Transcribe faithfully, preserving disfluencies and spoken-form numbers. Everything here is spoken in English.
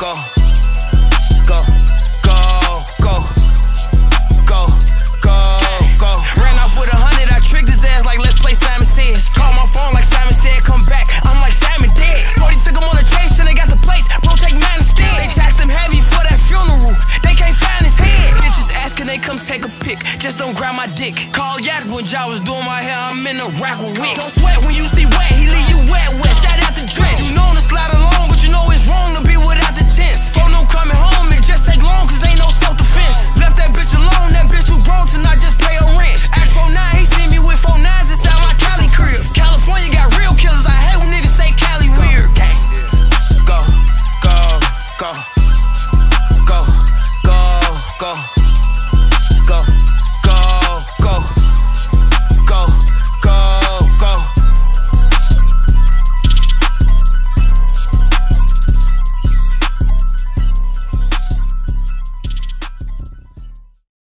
go, go, go, go, go, go, go. Ran off with a hundred, I tricked his ass like let's play Simon Says. Called my phone like Simon said, come back. I'm like Simon dead. Brody took him on a chase and they got the plates. Bro, take mine instead. They taxed him heavy for that funeral. They can't find his head. Bitches asking they come take a pic. Just don't grab my dick. Call Yak when Ja was doing my hair. I'm in a rack with wicks. Don't sweat when you see wet. He leave you wet, wet. Shout out to Dredge. You know to slide along, but you know it's wrong to